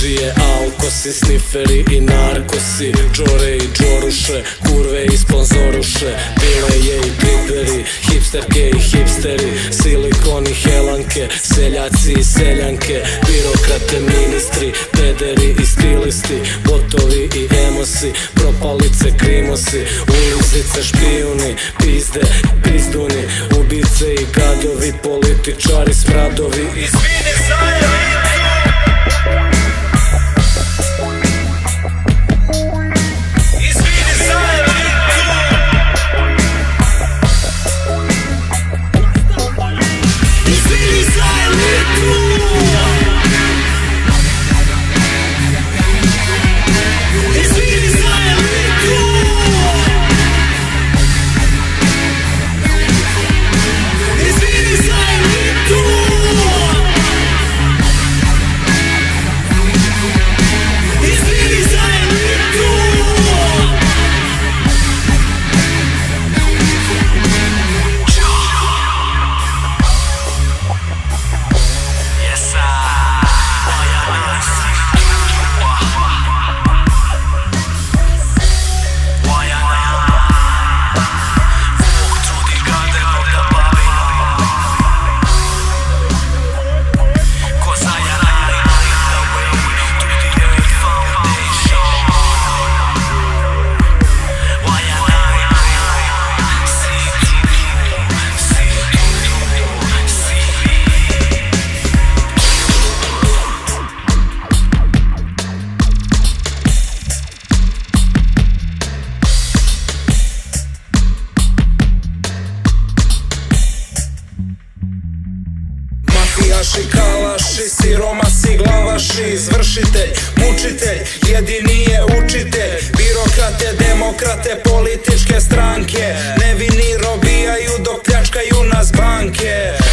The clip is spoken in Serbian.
Džije, alkosi, sniferi i narkosi, džore i džoruše, kurve i sponzoruše, bileje i piperi, hipsterke i hipsteri, silikoni, helanke, seljaci i seljanke, birokrate, ministri, pederi i stilisti, botovi i emosi, propalice, krimosi, ulizice, špijuni, pizde, pizduni, ubice i gadovi, političari, smradovi. Izvini za elitu! Mafijaši, kalaši, siromasi, glavaši, izvršitelj, mučitelj, jedini je učitelj. Birokrate, demokrate, političke stranke, nevini robijaju dok pljačkaju nas banke.